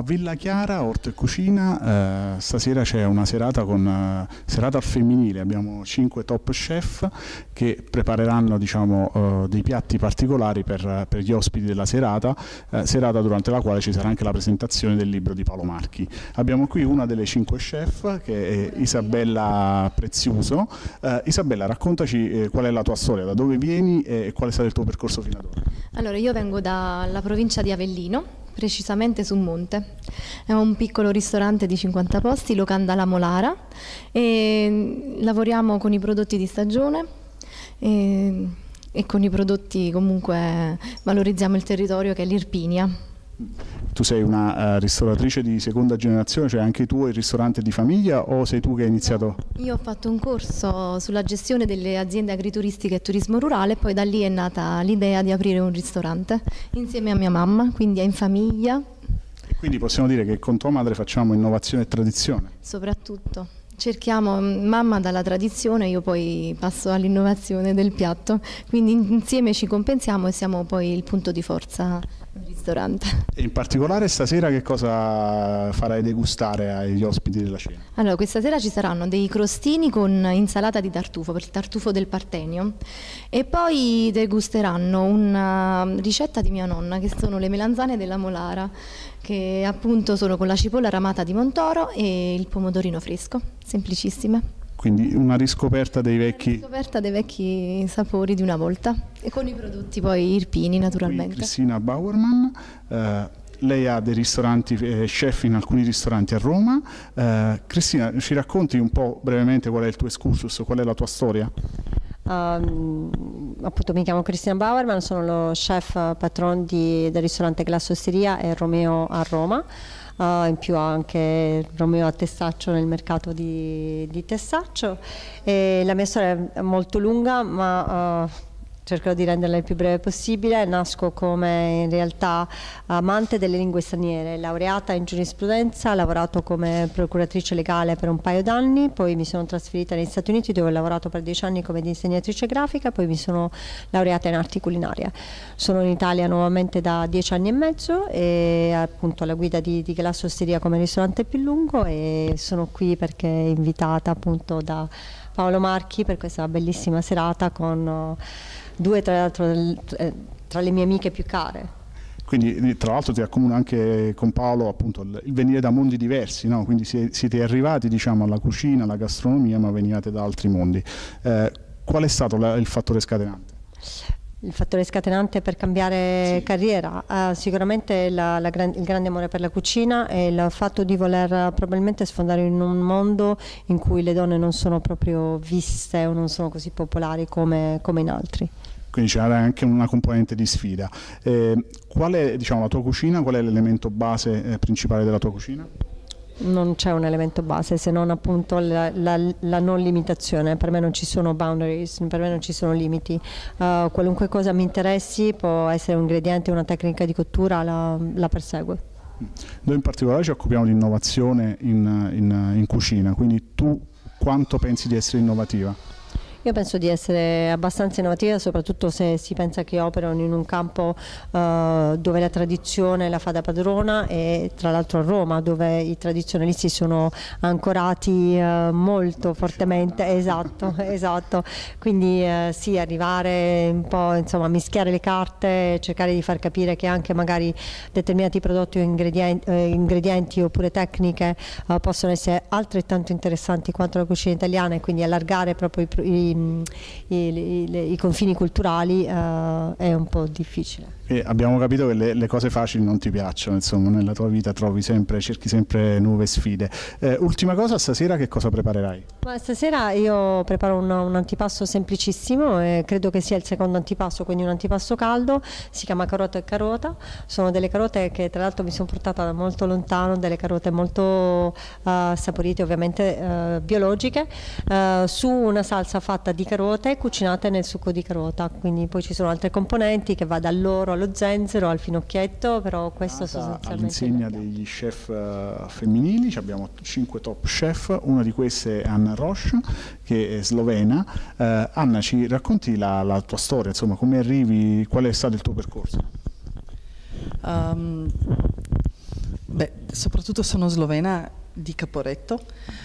Villa Chiara, Orto e Cucina. Stasera c'è una serata serata al femminile, abbiamo 5 top chef che prepareranno, diciamo, dei piatti particolari per gli ospiti della serata, serata durante la quale ci sarà anche la presentazione del libro di Paolo Marchi. Abbiamo qui una delle 5 chef, che è Isabella Preziuso. Isabella, raccontaci qual è la tua storia, da dove vieni e qual è stato il tuo percorso fino ad ora. Allora, io vengo dalla provincia di Avellino, precisamente su Monte. È un piccolo ristorante di 50 posti, Locanda La Molara, e lavoriamo con i prodotti di stagione e con i prodotti, comunque valorizziamo il territorio, che è l'Irpinia. Tu sei una ristoratrice di seconda generazione, cioè anche tu il ristorante di famiglia, o sei tu che hai iniziato? Io ho fatto un corso sulla gestione delle aziende agrituristiche e turismo rurale, e poi da lì è nata l'idea di aprire un ristorante insieme a mia mamma, quindi è in famiglia. Quindi possiamo dire che con tua madre facciamo innovazione e tradizione? Soprattutto cerchiamo, mamma dalla tradizione, io poi passo all'innovazione del piatto, quindi insieme ci compensiamo e siamo poi il punto di forza del ristorante. E in particolare stasera che cosa farai degustare agli ospiti della cena? Allora, questa sera ci saranno dei crostini con insalata di tartufo, per il tartufo del Partenio, e poi degusteranno una ricetta di mia nonna, che sono le melanzane della Molara, che appunto sono con la cipolla ramata di Montoro e il pomodorino fresco, semplicissime. Quindi una riscoperta dei vecchi... Riscoperta dei vecchi sapori di una volta, e con i prodotti poi irpini naturalmente. Qui Cristina Bauerman, lei ha dei ristoranti, chef in alcuni ristoranti a Roma. Cristina, ci racconti un po' brevemente qual è il tuo excursus, qual è la tua storia? Appunto mi chiamo Cristina Bauerman, sono lo chef patron del ristorante Glasso Osteria e Romeo a Roma. In più anche Romeo a Testaccio, nel mercato di Testaccio, e la mia storia è molto lunga, ma cercherò di renderla il più breve possibile. Nasco come in realtà amante delle lingue straniere, laureata in giurisprudenza, ho lavorato come procuratrice legale per un paio d'anni, poi mi sono trasferita negli Stati Uniti dove ho lavorato per 10 anni come disegnatrice grafica, poi mi sono laureata in arti culinarie. Sono in Italia nuovamente da 10 anni e mezzo e appunto alla guida di Glasso Osteria come ristorante più lungo, e sono qui perché invitata appunto da Paolo Marchi per questa bellissima serata con due tra le mie amiche più care. Quindi tra l'altro ti accomuna anche con Paolo appunto il venire da mondi diversi, no? Quindi siete arrivati, diciamo, alla cucina, alla gastronomia, ma venivate da altri mondi. Qual è stato il fattore scatenante? Il fattore scatenante per cambiare carriera? Sicuramente il grande amore per la cucina e il fatto di voler probabilmente sfondare in un mondo in cui le donne non sono proprio viste o non sono così popolari come in altri. Quindi c'era anche una componente di sfida. Qual è, diciamo, la tua cucina? Qual è l'elemento base principale della tua cucina? Non c'è un elemento base se non appunto la non limitazione. Per me non ci sono boundaries, per me non ci sono limiti. Qualunque cosa mi interessi, può essere un ingrediente, una tecnica di cottura, la perseguo. Noi in particolare ci occupiamo di innovazione in cucina, quindi tu quanto pensi di essere innovativa? Io penso di essere abbastanza innovativa, soprattutto se si pensa che operano in un campo dove la tradizione la fa da padrona, e tra l'altro a Roma, dove i tradizionalisti sono ancorati molto fortemente. Esatto. Quindi sì, arrivare un po', insomma, a mischiare le carte, cercare di far capire che anche magari determinati prodotti o ingredienti oppure tecniche possono essere altrettanto interessanti quanto la cucina italiana, e quindi allargare proprio i confini culturali è un po' difficile. E abbiamo capito che le cose facili non ti piacciono, insomma, nella tua vita cerchi sempre nuove sfide. Ultima cosa, stasera che cosa preparerai? Ma stasera io preparo un antipasto semplicissimo, e credo che sia il secondo antipasto, quindi un antipasto caldo. Si chiama carota e carota. Sono delle carote che tra l'altro mi sono portata da molto lontano, delle carote molto saporite, ovviamente biologiche, su una salsa fatta di carote cucinate nel succo di carota. Quindi poi ci sono altre componenti che va dall'oro allo zenzero al finocchietto, però questo sostanzialmente all'insegna degli chef femminili. Abbiamo 5 top chef, una di queste è Anna Roche, che è slovena. Anna, ci racconti la tua storia, insomma, come arrivi, qual è stato il tuo percorso? Soprattutto sono slovena di Caporetto.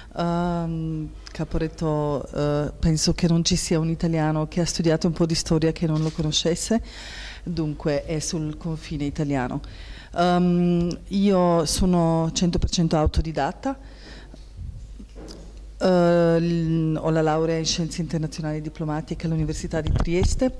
Caporetto, penso che non ci sia un italiano che ha studiato un po' di storia che non lo conoscesse, dunque è sul confine italiano. Io sono 100% autodidatta, ho la laurea in Scienze Internazionali Diplomatiche all'Università di Trieste.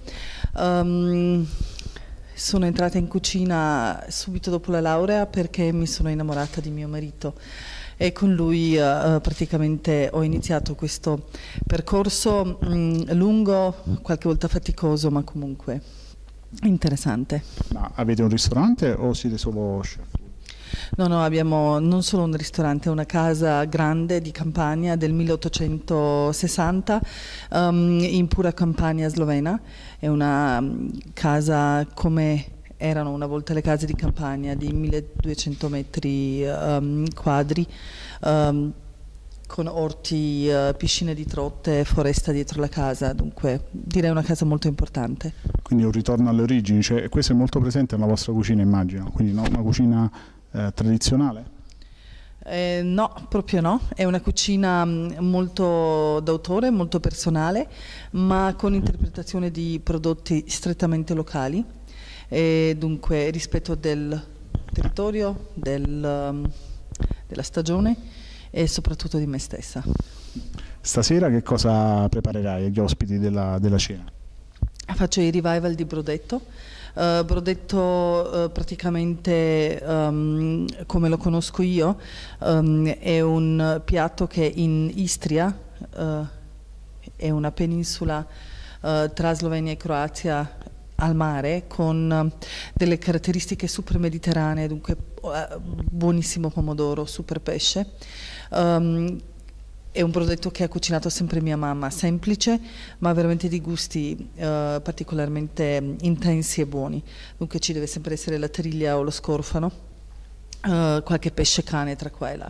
Sono entrata in cucina subito dopo la laurea perché mi sono innamorata di mio marito e con lui praticamente ho iniziato questo percorso lungo, qualche volta faticoso, ma comunque interessante. Ma avete un ristorante o siete solo chef? No, abbiamo non solo un ristorante, una casa grande di Campania del 1860 in pura Campania slovena. È una casa come erano una volta le case di Campania di 1200 metri quadri, con orti, piscine di trotte, foresta dietro la casa, dunque direi una casa molto importante. Quindi un ritorno alle origini, cioè, questo è molto presente nella vostra cucina, immagino, quindi no, una cucina tradizionale? No, proprio no, è una cucina molto d'autore, molto personale, ma con interpretazione di prodotti strettamente locali e dunque rispetto del territorio, della stagione e soprattutto di me stessa. Stasera che cosa preparerai agli ospiti della cena? Faccio i revival di Brodetto. Brodetto praticamente come lo conosco io è un piatto che in Istria è una penisola tra Slovenia e Croazia al mare con delle caratteristiche super mediterranee, dunque buonissimo pomodoro, super pesce. È un prodotto che ha cucinato sempre mia mamma, semplice ma veramente di gusti particolarmente intensi e buoni. Dunque ci deve sempre essere la triglia o lo scorfano, qualche pesce cane tra qua e là.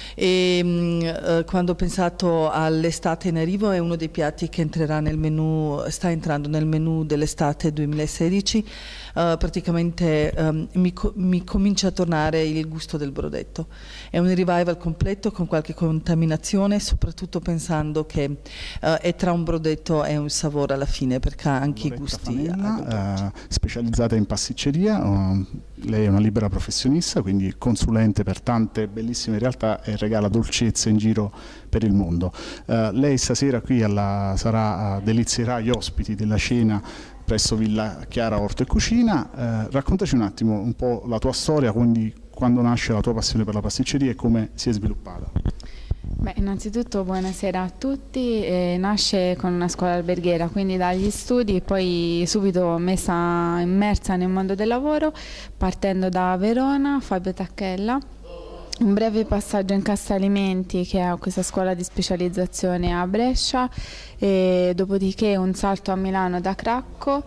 E quando ho pensato all'estate in arrivo è uno dei piatti che entrerà nel menù, sta entrando nel menù dell'estate 2016. Praticamente mi comincia a tornare il gusto del brodetto. È un revival completo con qualche contaminazione, soprattutto pensando che è tra un brodetto e un sapore alla fine, perché ha anche i gusti. Specializzata in pasticceria, lei è una libera professionista, quindi consulente per tante bellissime realtà e regala dolcezze in giro per il mondo. Lei stasera qui delizierà gli ospiti della cena presso Villa Chiara Orto e Cucina. Raccontaci un attimo un po' la tua storia, quindi quando nasce la tua passione per la pasticceria e come si è sviluppata. Innanzitutto buonasera a tutti. Nasce con una scuola alberghiera, quindi dagli studi, poi subito immersa nel mondo del lavoro, partendo da Verona, Fabio Tacchella. Un breve passaggio in Cassa Alimenti, che è questa scuola di specializzazione a Brescia, e dopodiché un salto a Milano da Cracco,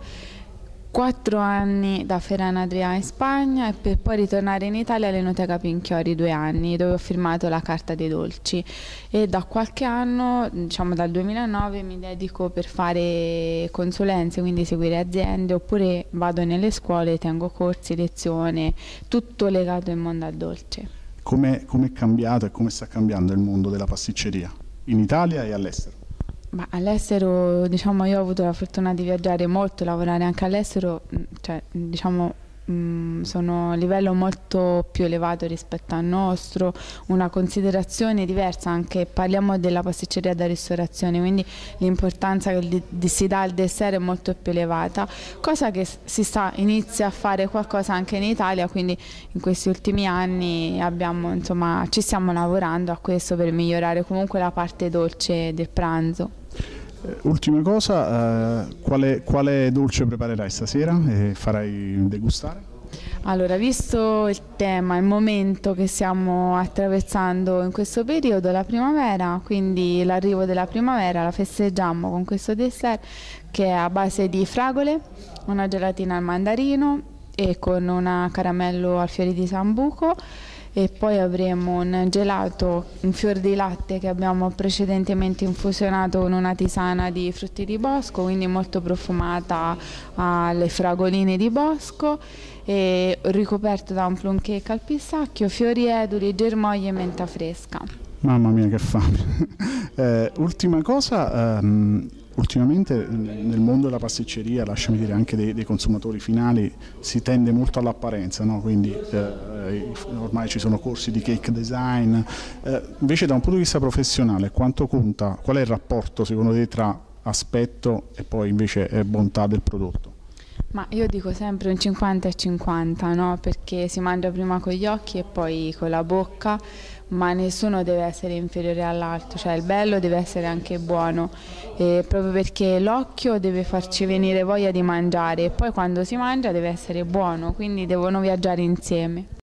4 anni da Ferran Adrià in Spagna e per poi ritornare in Italia all'Enoteca Pinchiori 2 anni, dove ho firmato la Carta dei Dolci, e da qualche anno, diciamo dal 2009, mi dedico per fare consulenze, quindi seguire aziende, oppure vado nelle scuole, tengo corsi, lezioni, tutto legato al mondo al dolce. Come è cambiato e come sta cambiando il mondo della pasticceria in Italia e all'estero? All'estero, diciamo, io ho avuto la fortuna di viaggiare molto, lavorare anche all'estero, cioè, diciamo, sono a livello molto più elevato rispetto al nostro, una considerazione diversa, anche parliamo della pasticceria da ristorazione, quindi l'importanza che si dà al dessert è molto più elevata, cosa che inizia a fare qualcosa anche in Italia, quindi in questi ultimi anni ci stiamo lavorando a questo per migliorare comunque la parte dolce del pranzo. Ultima cosa, quale dolce preparerai stasera e farai degustare? Allora, visto il tema, il momento che stiamo attraversando in questo periodo, la primavera, quindi l'arrivo della primavera, la festeggiamo con questo dessert che è a base di fragole, una gelatina al mandarino e con una caramello al fiore di sambuco e poi avremo un gelato, un fior di latte che abbiamo precedentemente infusionato con una tisana di frutti di bosco, quindi molto profumata alle fragoline di bosco, e ricoperto da un plum cake al pistacchio, fiori eduli, germogli e menta fresca. Mamma mia che fame! Ultima cosa, ultimamente nel mondo della pasticceria, lasciami dire anche dei consumatori finali, si tende molto all'apparenza, no? Quindi ormai ci sono corsi di cake design, invece da un punto di vista professionale quanto conta, qual è il rapporto secondo te tra aspetto e poi invece bontà del prodotto? Ma io dico sempre un 50 e 50, no? Perché si mangia prima con gli occhi e poi con la bocca, ma nessuno deve essere inferiore all'altro, cioè il bello deve essere anche buono, proprio perché l'occhio deve farci venire voglia di mangiare e poi quando si mangia deve essere buono, quindi devono viaggiare insieme.